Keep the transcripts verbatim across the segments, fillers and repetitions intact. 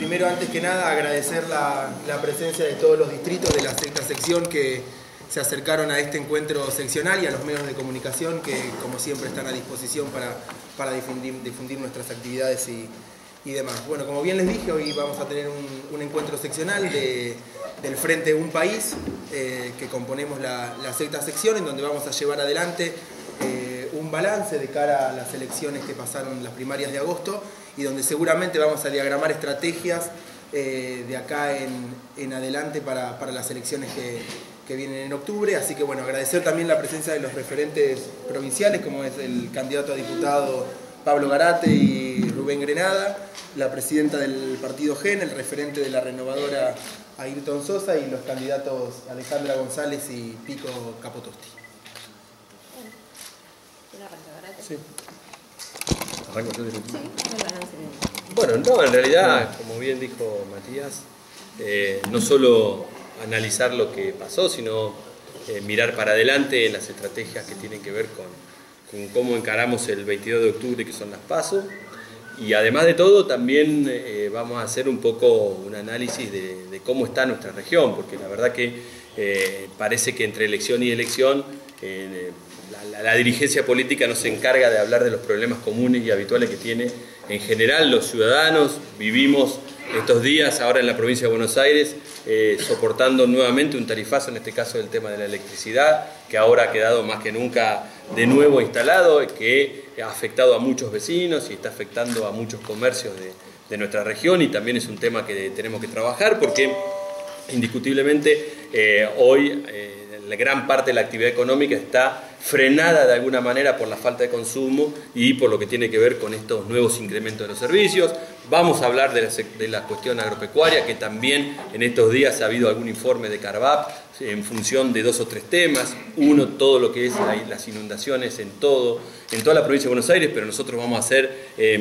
primero, antes que nada, agradecer la, la presencia de todos los distritos de la sexta sección que se acercaron a este encuentro seccional y a los medios de comunicación que, como siempre, están a disposición para, para difundir, difundir nuestras actividades y, y demás. Bueno, como bien les dije, hoy vamos a tener un, un encuentro seccional de, del Frente Un País, eh, que componemos la, la sexta sección, en donde vamos a llevar adelante eh, un balance de cara a las elecciones que pasaron las primarias de agosto y donde seguramente vamos a diagramar estrategias eh, de acá en, en adelante para, para las elecciones que, que vienen en octubre. Así que bueno, agradecer también la presencia de los referentes provinciales, como es el candidato a diputado Pablo Garate y Rubén Grenada, la presidenta del partido Gen, el referente de la renovadora Ayrton Sosa y los candidatos Alejandra González y Pico Capotosti. Sí. Bueno, no, en realidad, como bien dijo Matías, eh, no solo analizar lo que pasó, sino eh, mirar para adelante en las estrategias que tienen que ver con, con cómo encaramos el veintidós de octubre, que son las PASO. Y además de todo, también eh, vamos a hacer un poco un análisis de, de cómo está nuestra región, porque la verdad que eh, parece que entre elección y elección eh, la, la, la dirigencia política no se encarga de hablar de los problemas comunes y habituales que tiene en general los ciudadanos. Vivimos estos días ahora en la provincia de Buenos Aires eh, soportando nuevamente un tarifazo, en este caso del tema de la electricidad, que ahora ha quedado más que nunca de nuevo instalado, que ha afectado a muchos vecinos y está afectando a muchos comercios de, de nuestra región, y también es un tema que tenemos que trabajar porque indiscutiblemente eh, hoy eh, la gran parte de la actividad económica está frenada de alguna manera por la falta de consumo y por lo que tiene que ver con estos nuevos incrementos de los servicios. Vamos a hablar de la, de la cuestión agropecuaria, que también en estos días ha habido algún informe de Carvap en función de dos o tres temas. Uno, todo lo que es la, las inundaciones en todo, en toda la provincia de Buenos Aires, pero nosotros vamos a hacer eh,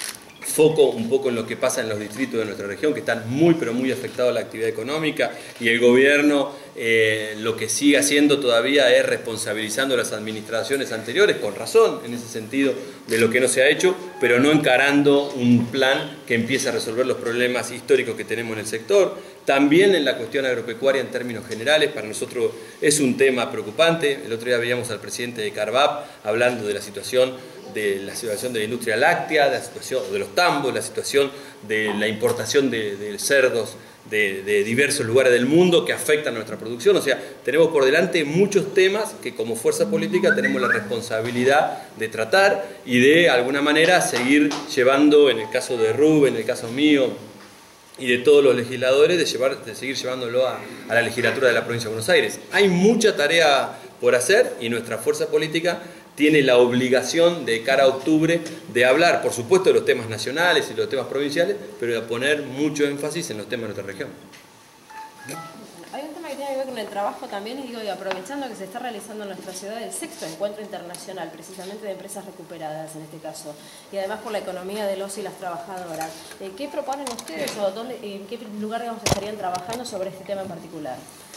foco un poco en lo que pasa en los distritos de nuestra región, que están muy pero muy afectados a la actividad económica, y el gobierno eh, lo que sigue haciendo todavía es responsabilizando a las administraciones anteriores, con razón en ese sentido, de lo que no se ha hecho, pero no encarando un plan que empiece a resolver los problemas históricos que tenemos en el sector. También en la cuestión agropecuaria en términos generales, para nosotros es un tema preocupante. El otro día veíamos al presidente de Carvap hablando de la situación de la situación de la industria láctea, de la situación de los tambos, la situación de la importación de, de cerdos de, de diversos lugares del mundo que afectan a nuestra producción. O sea, tenemos por delante muchos temas que como fuerza política tenemos la responsabilidad de tratar y de alguna manera seguir llevando, en el caso de Rubén, en el caso mío y de todos los legisladores, de, llevar, de seguir llevándolo a, a la legislatura de la provincia de Buenos Aires. Hay mucha tarea por hacer y nuestra fuerza política tiene la obligación de cara a octubre de hablar, por supuesto, de los temas nacionales y los temas provinciales, pero de poner mucho énfasis en los temas de nuestra región. Hay un tema que tiene que ver con el trabajo también, y digo, y aprovechando que se está realizando en nuestra ciudad el sexto encuentro internacional, precisamente de empresas recuperadas en este caso, y además por la economía del ocio y las trabajadoras. ¿Qué proponen ustedes o dónde, en qué lugar, digamos, estarían trabajando sobre este tema en particular?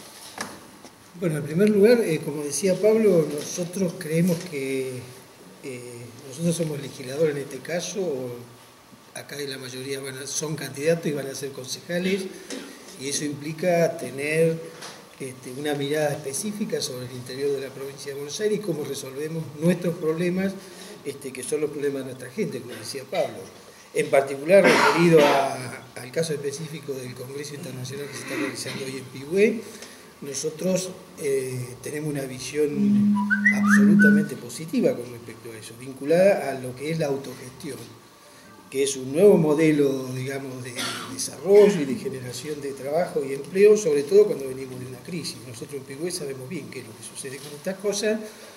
Bueno, en primer lugar, eh, como decía Pablo, nosotros creemos que eh, nosotros somos legisladores en este caso, o acá la mayoría van a, son candidatos y van a ser concejales, y eso implica tener este, una mirada específica sobre el interior de la provincia de Buenos Aires y cómo resolvemos nuestros problemas, este, que son los problemas de nuestra gente, como decía Pablo. En particular, referido a, al caso específico del Congreso Internacional que se está realizando hoy en Pigüé, nosotros eh, tenemos una visión absolutamente positiva con respecto a eso, vinculada a lo que es la autogestión, que es un nuevo modelo, digamos, de desarrollo y de generación de trabajo y empleo, sobre todo cuando venimos de una crisis. Nosotros en Pigüé sabemos bien qué es lo que sucede con estas cosas,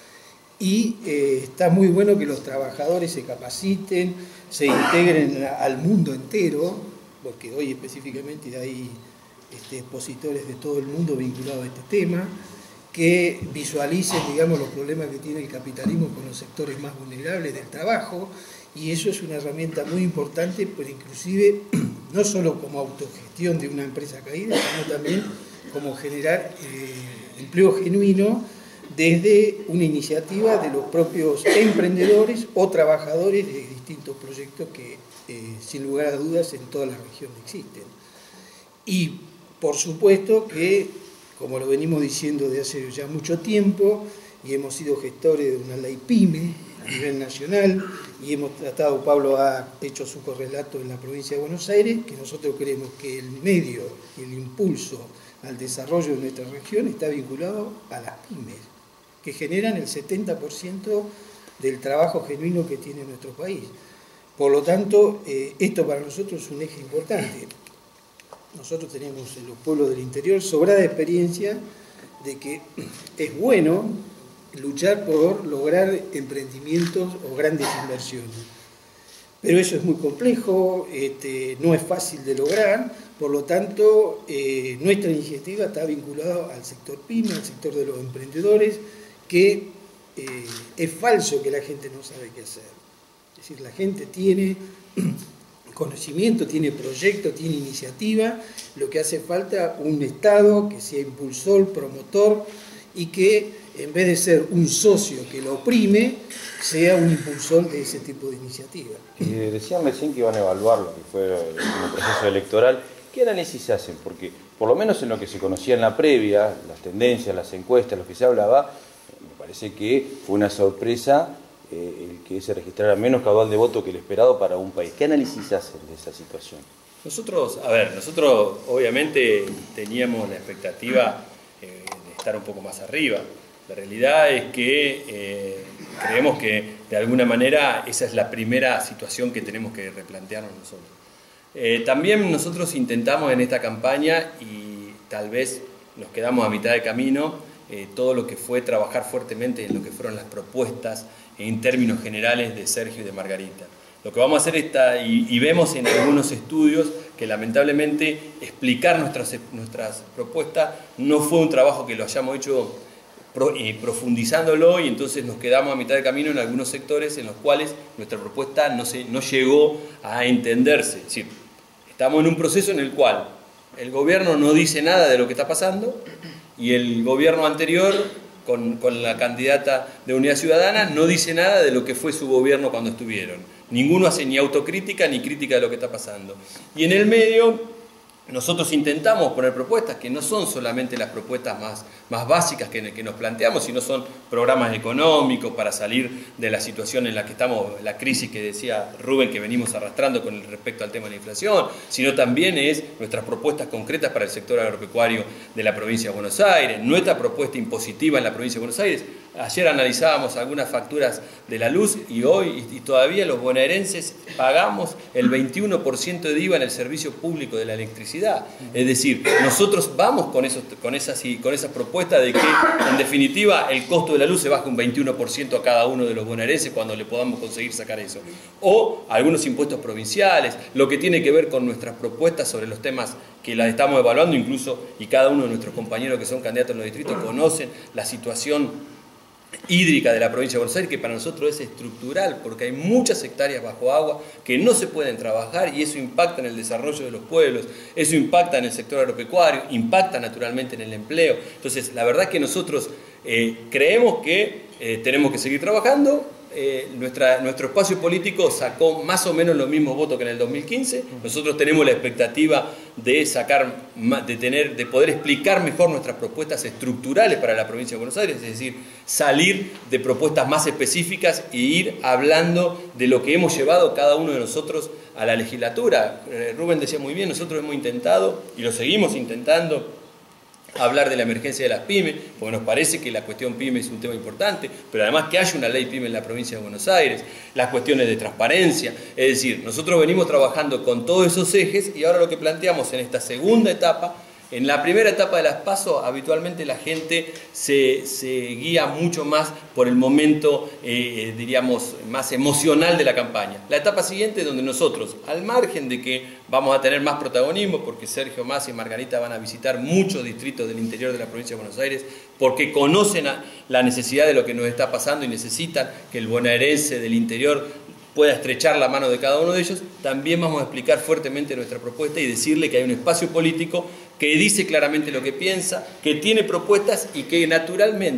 y eh, está muy bueno que los trabajadores se capaciten, se integren al mundo entero, porque hoy específicamente hay Este, expositores de todo el mundo vinculados a este tema, que visualicen, digamos, los problemas que tiene el capitalismo con los sectores más vulnerables del trabajo, y eso es una herramienta muy importante, pero inclusive no solo como autogestión de una empresa caída, sino también como generar eh, empleo genuino desde una iniciativa de los propios emprendedores o trabajadores de distintos proyectos que, eh, sin lugar a dudas, en toda la región existen. Y, por supuesto, que, como lo venimos diciendo de hace ya mucho tiempo, y hemos sido gestores de una ley PYME a nivel nacional, y hemos tratado, Pablo ha hecho su correlato en la provincia de Buenos Aires, que nosotros creemos que el medio y el impulso al desarrollo de nuestra región está vinculado a las pymes, que generan el setenta por ciento del trabajo genuino que tiene nuestro país. Por lo tanto, eh, esto para nosotros es un eje importante. Nosotros tenemos en los pueblos del interior sobrada experiencia de que es bueno luchar por lograr emprendimientos o grandes inversiones. Pero eso es muy complejo, este, no es fácil de lograr, por lo tanto, eh, nuestra iniciativa está vinculada al sector PYME, al sector de los emprendedores, que eh, es falso que la gente no sabe qué hacer. Es decir, la gente tiene conocimiento, tiene proyecto, tiene iniciativa, lo que hace falta un Estado que sea impulsor, promotor y que en vez de ser un socio que lo oprime, sea un impulsor de ese tipo de iniciativa. Eh, decían recién que iban a evaluar lo que fue el proceso electoral. ¿Qué análisis se hacen? Porque por lo menos en lo que se conocía en la previa, las tendencias, las encuestas, lo que se hablaba, me parece que fue una sorpresa eh, el que se registrara menos caudal de voto que el esperado para un país. ¿Qué análisis se hacen de esa situación? Nosotros, a ver, nosotros obviamente teníamos la expectativa eh, de estar un poco más arriba. La realidad es que eh, creemos que de alguna manera esa es la primera situación que tenemos que replantearnos nosotros. Eh, también nosotros intentamos en esta campaña, y tal vez nos quedamos a mitad de camino, eh, todo lo que fue trabajar fuertemente en lo que fueron las propuestas en términos generales de Sergio y de Margarita. Lo que vamos a hacer está, y, y vemos en algunos estudios que lamentablemente explicar nuestras, nuestras propuestas no fue un trabajo que lo hayamos hecho profundizándolo, y entonces nos quedamos a mitad de camino en algunos sectores en los cuales nuestra propuesta no, se, no llegó a entenderse. Es decir, estamos en un proceso en el cual el gobierno no dice nada de lo que está pasando y el gobierno anterior, con, con la candidata de Unidad Ciudadana, no dice nada de lo que fue su gobierno cuando estuvieron. Ninguno hace ni autocrítica ni crítica de lo que está pasando. Y en el medio nosotros intentamos poner propuestas que no son solamente las propuestas más, más básicas que, que nos planteamos, sino son programas económicos para salir de la situación en la que estamos, la crisis que decía Rubén que venimos arrastrando con respecto al tema de la inflación, sino también es nuestras propuestas concretas para el sector agropecuario de la provincia de Buenos Aires, nuestra propuesta impositiva en la provincia de Buenos Aires. Ayer analizábamos algunas facturas de la luz y hoy y todavía los bonaerenses pagamos el veintiuno por ciento de I V A en el servicio público de la electricidad. Es decir, nosotros vamos con, esos, con, esas, con esa propuesta de que en definitiva el costo de la luz se baje un veintiuno por ciento a cada uno de los bonaerenses cuando le podamos conseguir sacar eso. O algunos impuestos provinciales, lo que tiene que ver con nuestras propuestas sobre los temas que las estamos evaluando incluso, y cada uno de nuestros compañeros que son candidatos en los distritos conocen la situación hídrica de la provincia de Buenos Aires, que para nosotros es estructural, porque hay muchas hectáreas bajo agua que no se pueden trabajar y eso impacta en el desarrollo de los pueblos, eso impacta en el sector agropecuario, impacta naturalmente en el empleo. Entonces, la verdad es que nosotros eh, creemos que eh, tenemos que seguir trabajando. Eh, nuestra, nuestro espacio político sacó más o menos los mismos votos que en el dos mil quince. Nosotros tenemos la expectativa de sacar, de tener, de poder explicar mejor nuestras propuestas estructurales para la provincia de Buenos Aires, es decir, salir de propuestas más específicas e ir hablando de lo que hemos llevado cada uno de nosotros a la legislatura. Eh, Rubén decía muy bien, nosotros hemos intentado y lo seguimos intentando hablar de la emergencia de las pymes, porque nos parece que la cuestión pyme es un tema importante, pero además que haya una ley pyme en la provincia de Buenos Aires, las cuestiones de transparencia, es decir, nosotros venimos trabajando con todos esos ejes y ahora lo que planteamos en esta segunda etapa, en la primera etapa de las PASO, habitualmente la gente se, se guía mucho más por el momento, eh, diríamos, más emocional de la campaña. La etapa siguiente donde nosotros, al margen de que vamos a tener más protagonismo, porque Sergio Massa y Margarita van a visitar muchos distritos del interior de la provincia de Buenos Aires, porque conocen a la necesidad de lo que nos está pasando y necesitan que el bonaerense del interior pueda estrechar la mano de cada uno de ellos, también vamos a explicar fuertemente nuestra propuesta y decirle que hay un espacio político que dice claramente lo que piensa, que tiene propuestas y que naturalmente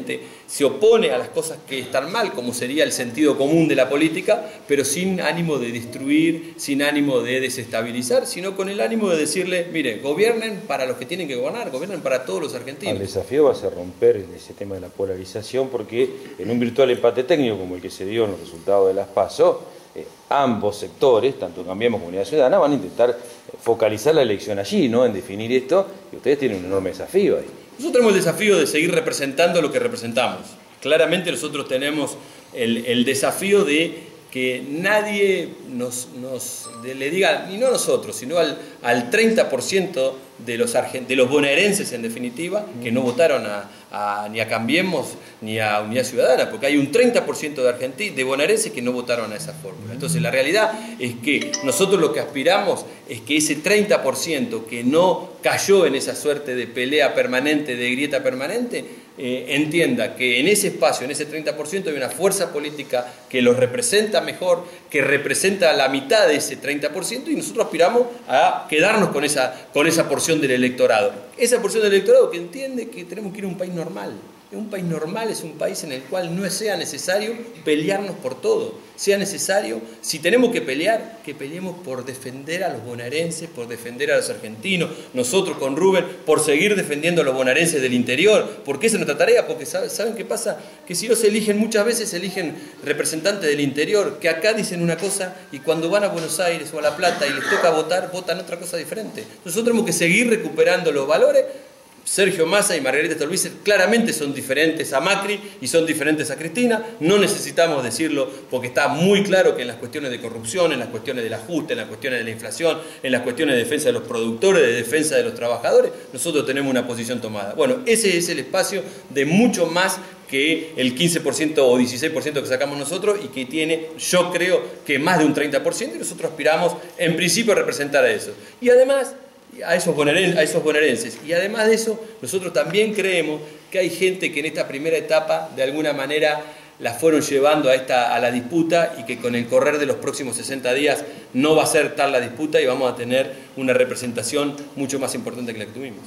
se opone a las cosas que están mal, como sería el sentido común de la política, pero sin ánimo de destruir, sin ánimo de desestabilizar, sino con el ánimo de decirle, mire, gobiernen para los que tienen que gobernar, gobiernen para todos los argentinos. El desafío va a ser romper ese tema de la polarización, porque en un virtual empate técnico como el que se dio en los resultados de las PASO, eh, ambos sectores, tanto Cambiemos como Unidad Ciudadana, van a intentar focalizar la elección allí, ¿no? En definir esto, y ustedes tienen un enorme desafío ahí. Nosotros tenemos el desafío de seguir representando lo que representamos. Claramente nosotros tenemos el, el desafío de que nadie nos, nos de, le diga, y no nosotros, sino al, al treinta por ciento de los, de los bonaerenses en definitiva, que no votaron a, a, ni a Cambiemos ni a Unidad Ciudadana, porque hay un treinta por ciento de, argentinos, de bonaerenses que no votaron a esa fórmula. Entonces la realidad es que nosotros lo que aspiramos es que ese treinta por ciento que no cayó en esa suerte de pelea permanente, de grieta permanente, eh, entienda que en ese espacio, en ese treinta por ciento hay una fuerza política que los representa mejor, que representa la mitad de ese treinta por ciento, y nosotros aspiramos a quedarnos con esa, con esa porción del electorado. Esa porción del electorado que entiende que tenemos que ir a un país normal. Un país normal es un país en el cual no sea necesario pelearnos por todo. Sea necesario, si tenemos que pelear, que peleemos por defender a los bonaerenses, por defender a los argentinos, nosotros con Rubén, por seguir defendiendo a los bonaerenses del interior, porque esa es nuestra tarea, porque ¿saben qué pasa? Que si los eligen, muchas veces eligen representantes del interior, que acá dicen una cosa y cuando van a Buenos Aires o a La Plata y les toca votar, votan otra cosa diferente. Nosotros tenemos que seguir recuperando los valores. Sergio Massa y Margarita Stolbizer claramente son diferentes a Macri y son diferentes a Cristina. No necesitamos decirlo porque está muy claro que en las cuestiones de corrupción, en las cuestiones del ajuste, en las cuestiones de la inflación, en las cuestiones de defensa de los productores, de defensa de los trabajadores, nosotros tenemos una posición tomada. Bueno, ese es el espacio de mucho más que el quince por ciento o dieciséis por ciento que sacamos nosotros y que tiene, yo creo, que más de un treinta por ciento, y nosotros aspiramos en principio a representar a eso. Y además a esos bonaerenses, a esos bonaerenses. Y además de eso, nosotros también creemos que hay gente que en esta primera etapa, de alguna manera, la fueron llevando a, esta, a la disputa, y que con el correr de los próximos sesenta días no va a ser tal la disputa y vamos a tener una representación mucho más importante que la que tuvimos.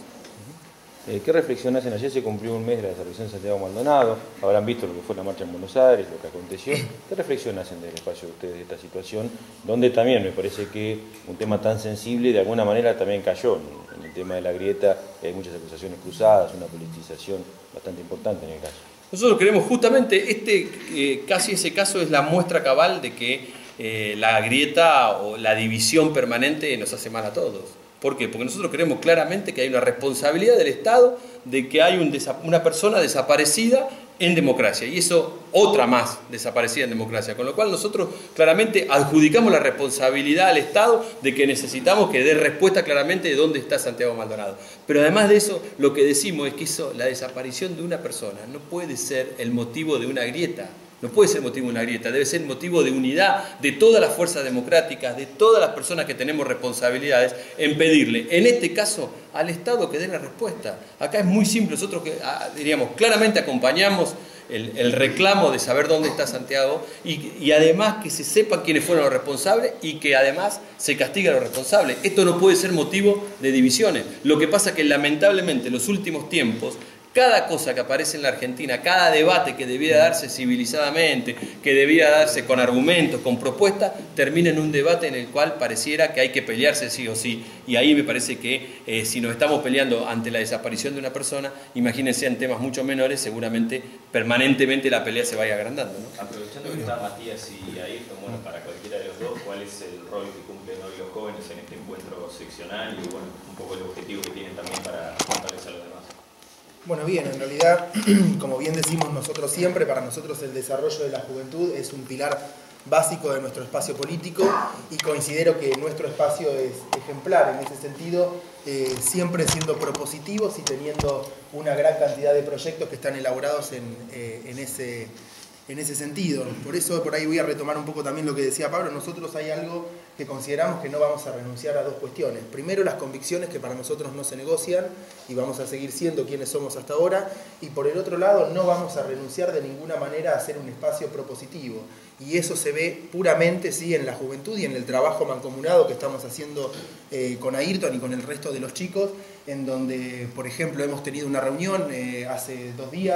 ¿Qué reflexión hacen? Ayer se cumplió un mes de la desaparición de Santiago Maldonado, habrán visto lo que fue la marcha en Buenos Aires, lo que aconteció. ¿Qué reflexión hacen del espacio de ustedes de esta situación, donde también me parece que un tema tan sensible de alguna manera también cayó en, en el tema de la grieta? Hay muchas acusaciones cruzadas, una politización bastante importante en el caso. Nosotros creemos justamente, este, eh, casi ese caso es la muestra cabal de que eh, la grieta o la división permanente nos hace mal a todos. ¿Por qué? Porque nosotros creemos claramente que hay una responsabilidad del Estado de que hay un una persona desaparecida en democracia, y eso otra más desaparecida en democracia, con lo cual nosotros claramente adjudicamos la responsabilidad al Estado de que necesitamos que dé respuesta claramente de dónde está Santiago Maldonado. Pero además de eso, lo que decimos es que eso, la desaparición de una persona no puede ser el motivo de una grieta. No puede ser motivo de una grieta, debe ser motivo de unidad de todas las fuerzas democráticas, de todas las personas que tenemos responsabilidades, en pedirle, en este caso, al Estado que dé la respuesta. Acá es muy simple, nosotros que, diríamos, claramente acompañamos el, el reclamo de saber dónde está Santiago, y, y además que se sepan quiénes fueron los responsables y que además se castiga a los responsables. Esto no puede ser motivo de divisiones. Lo que pasa es que lamentablemente en los últimos tiempos, cada cosa que aparece en la Argentina, cada debate que debiera darse civilizadamente, que debiera darse con argumentos, con propuestas, termina en un debate en el cual pareciera que hay que pelearse sí o sí. Y ahí me parece que eh, si nos estamos peleando ante la desaparición de una persona, imagínense en temas mucho menores, seguramente permanentemente la pelea se vaya agrandando, ¿no? Aprovechando que está Matías y Ayrton, bueno, para cualquiera de los dos, ¿cuál es el rol que cumplen hoy los jóvenes en este encuentro seccional y bueno, un poco el objetivo que tienen también para fortalecer a los demás? Bueno, bien, en realidad, como bien decimos nosotros siempre, para nosotros el desarrollo de la juventud es un pilar básico de nuestro espacio político, y considero que nuestro espacio es ejemplar en ese sentido, eh, siempre siendo propositivos y teniendo una gran cantidad de proyectos que están elaborados en, eh, en ese en ese sentido. Por eso por ahí voy a retomar un poco también lo que decía Pablo. Nosotros hay algo que consideramos que no vamos a renunciar a dos cuestiones. Primero, las convicciones, que para nosotros no se negocian y vamos a seguir siendo quienes somos hasta ahora. Y por el otro lado, no vamos a renunciar de ninguna manera a hacer un espacio propositivo. Y eso se ve puramente, sí, en la juventud y en el trabajo mancomunado que estamos haciendo eh, con Ayrton y con el resto de los chicos, en donde, por ejemplo, hemos tenido una reunión eh, hace dos días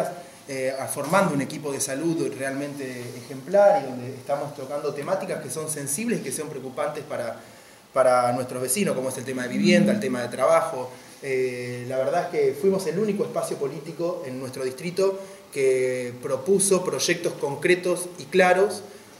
eh, formando un equipo de salud realmente ejemplar y donde estamos tocando temáticas que son sensibles y que son preocupantes para, para nuestros vecinos, como es el tema de vivienda, el tema de trabajo. Eh, la verdad es que fuimos el único espacio político en nuestro distrito que propuso proyectos concretos y claros,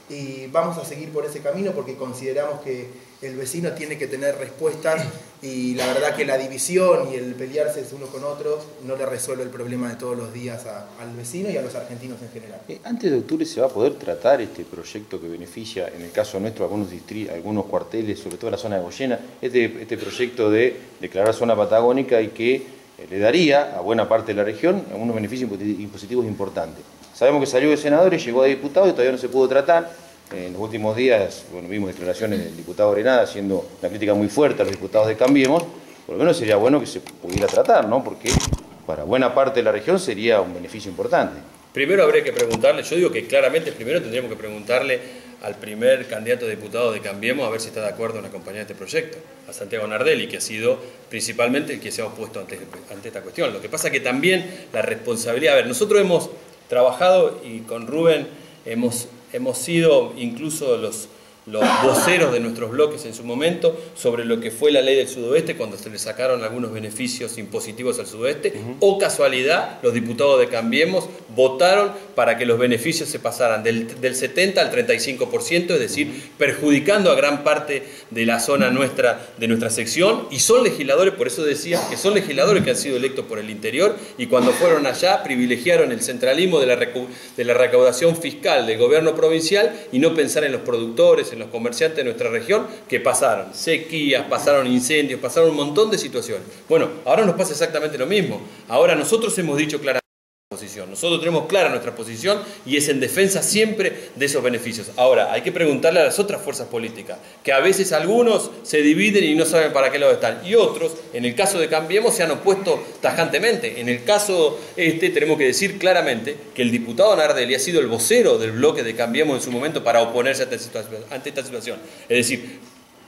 y vamos a seguir por ese camino porque consideramos que el vecino tiene que tener respuestas, y la verdad que la división y el pelearse unos con otros no le resuelve el problema de todos los días a, al vecino y a los argentinos en general. Eh, antes de octubre se va a poder tratar este proyecto que beneficia, en el caso nuestro, algunos distritos, algunos cuarteles, sobre todo la zona de Goyena, este, este proyecto de declarar zona patagónica y que eh, le daría a buena parte de la región unos beneficios impositivos importantes. Sabemos que salió de senadores, llegó a diputados y todavía no se pudo tratar. En los últimos días, bueno, vimos declaraciones del diputado Arenada haciendo una crítica muy fuerte a los diputados de Cambiemos. Por lo menos sería bueno que se pudiera tratar, ¿no? Porque para buena parte de la región sería un beneficio importante. Primero habría que preguntarle, yo digo que claramente primero tendríamos que preguntarle al primer candidato a diputado de Cambiemos a ver si está de acuerdo en acompañar este proyecto, a Santiago Nardelli, que ha sido principalmente el que se ha opuesto ante, ante esta cuestión. Lo que pasa que también la responsabilidad, a ver, nosotros hemos trabajado y con Rubén hemos... Hemos sido incluso los, los voceros de nuestros bloques en su momento sobre lo que fue la ley del sudoeste, cuando se le sacaron algunos beneficios impositivos al sudoeste. Uh-huh. O casualidad, los diputados de Cambiemos votaron para que los beneficios se pasaran del, del setenta al treinta y cinco por ciento, es decir, uh-huh, perjudicando a gran parte de la zona nuestra, de nuestra sección, y son legisladores, por eso decía que son legisladores que han sido electos por el interior, y cuando fueron allá privilegiaron el centralismo de la, de la recaudación fiscal del gobierno provincial y no pensar en los productores, en los comerciantes de nuestra región, que pasaron sequías, pasaron incendios, pasaron un montón de situaciones. Bueno, ahora nos pasa exactamente lo mismo. Ahora nosotros hemos dicho claramente nuestra posición, nosotros tenemos clara nuestra posición y es en defensa siempre de esos beneficios. Ahora, hay que preguntarle a las otras fuerzas políticas, que a veces algunos se dividen y no saben para qué lado están, y otros, en el caso de Cambiemos, se han opuesto tajantemente. En el caso este, tenemos que decir claramente que el diputado Nardelli ha sido el vocero del bloque de Cambiemos en su momento para oponerse ante esta situación. Ante esta situación. Es decir,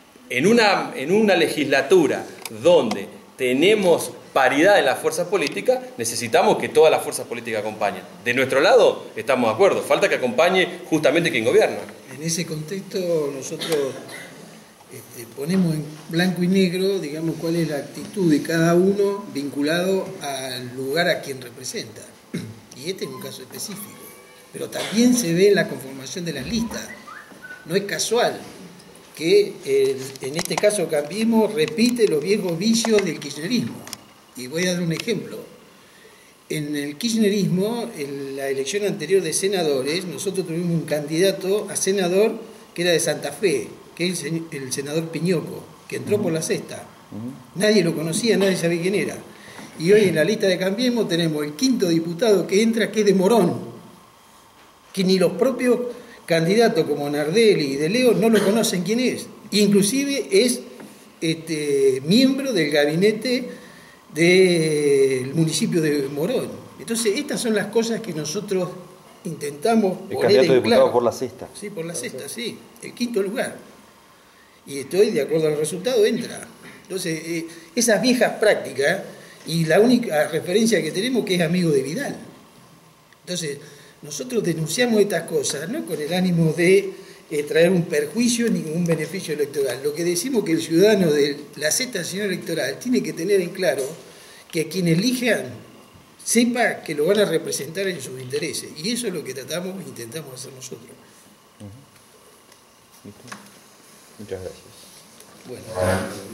en una, en una legislatura donde tenemos paridad en las fuerzas políticas, necesitamos que todas las fuerzas políticas acompañen. De nuestro lado estamos de acuerdo, falta que acompañe justamente quien gobierna. En ese contexto nosotros este, ponemos en blanco y negro, digamos, cuál es la actitud de cada uno vinculado al lugar a quien representa. Y este es un caso específico. Pero también se ve en la conformación de las listas. No es casual que el, en este caso Cambiemos repite los viejos vicios del kirchnerismo. Y voy a dar un ejemplo. En el kirchnerismo, en la elección anterior de senadores, nosotros tuvimos un candidato a senador que era de Santa Fe, que es el, el senador Piñoco, que entró por la sexta. Nadie lo conocía, nadie sabía quién era. Y hoy en la lista de Cambiemos tenemos el quinto diputado que entra, que es de Morón, que ni los propios candidatos como Nardelli y De Leo no lo conocen quién es. Inclusive es este, miembro del gabinete del municipio de Morón. Entonces, estas son las cosas que nosotros intentamos el poner candidato en diputado claro. por la sexta. Sí, por la sexta, sí. El quinto lugar. Y estoy, de acuerdo al resultado, entra. Entonces, eh, esas viejas prácticas, y la única referencia que tenemos que es amigo de Vidal. Entonces, nosotros denunciamos estas cosas, no con el ánimo de eh, traer un perjuicio ni un beneficio electoral. Lo que decimos que el ciudadano de la sexta sesión electoral tiene que tener en claro que quien elijan sepa que lo van a representar en sus intereses. Y eso es lo que tratamos e intentamos hacer nosotros. Uh-huh. Muchas gracias. Bueno.